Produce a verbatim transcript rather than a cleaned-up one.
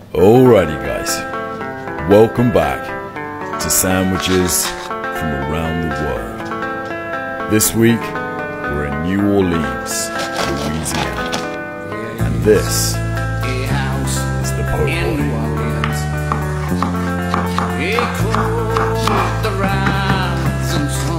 Alrighty guys, welcome back to Sandwiches from Around the World. This week, we're in New Orleans, Louisiana. And this is the Po' Boy. The rising sun.